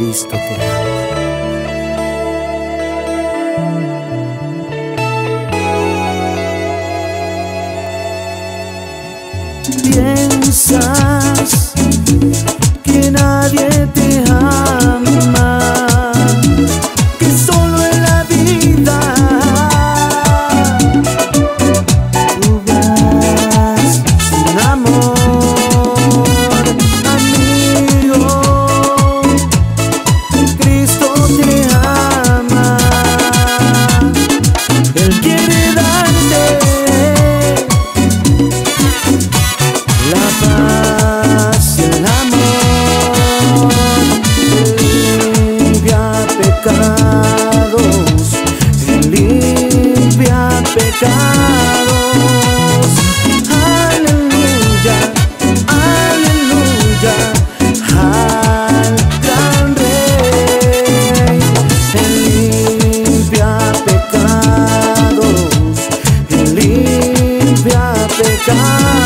Cristo te ama. Piensas que nadie te ama, que solo en la vida tú vas sin amor, amigo. Cristo te ama, Él quiere darte la paz y el amor, limpia pecados, limpia pecados. Aleluya, aleluya, al gran Rey. Él limpia pecados, Él limpia pecados.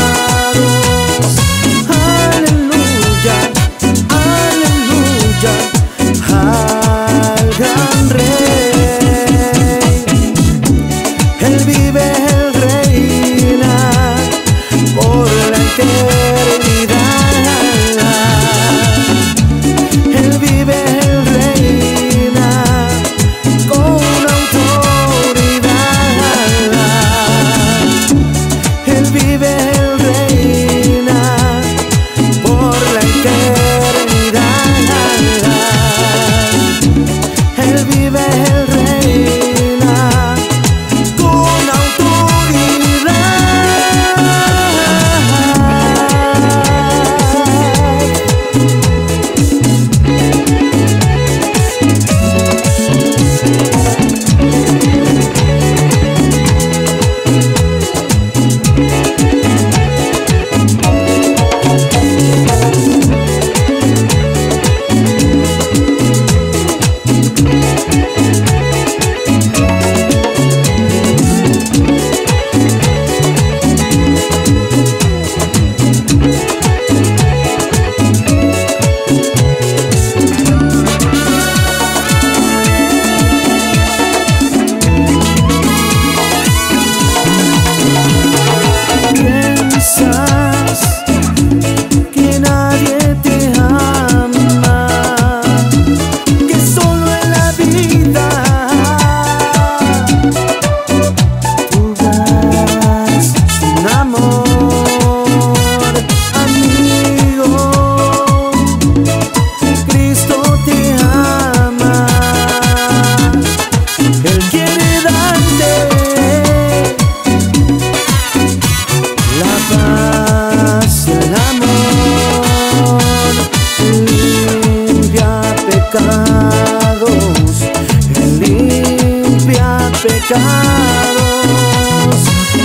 Pecados,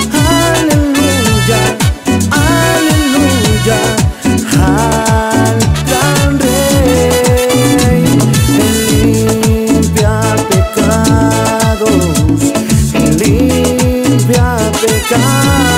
aleluya, aleluya, al gran Rey. Él limpia pecados, Él limpia pecados.